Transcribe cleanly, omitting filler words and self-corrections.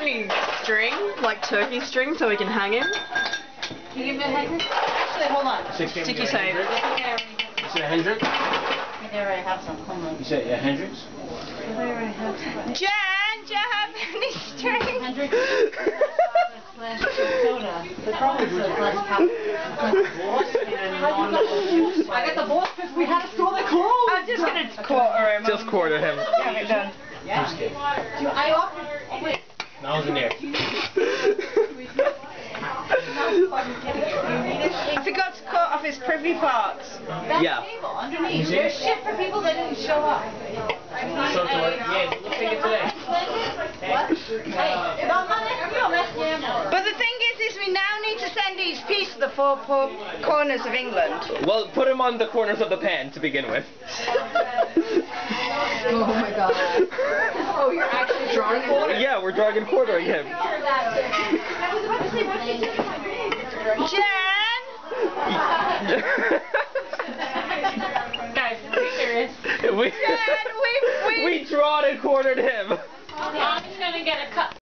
any string, like turkey string, so we can hang him? Can you give me a Hendrix? Actually, hold on. Sticky save. You said a Hendrix? I already have some. Hold on. You said a Hendrix? I already have some. Jen, do you have any string? Hendrix slash soda. The problem is I got the boss because we had to store the clothes. I'm just going to quarter him. Just quarter him. Have it done. Yeah. I offered. Oh, wait. No, I was in there. I forgot to cut off his privy parts. That table underneath. There's shit for people that didn't show up. Show it to her. Yeah, let's take it today. But the thing is we now need to send each piece to the four corners of England. Well, put him on the corners of the pan to begin with. Oh my god. Oh, you're actually drawing a quarter? Yeah, we're drawing and quartering him. Jen! Guys, be serious. We drawn and quartered him. I'm just gonna get a cut.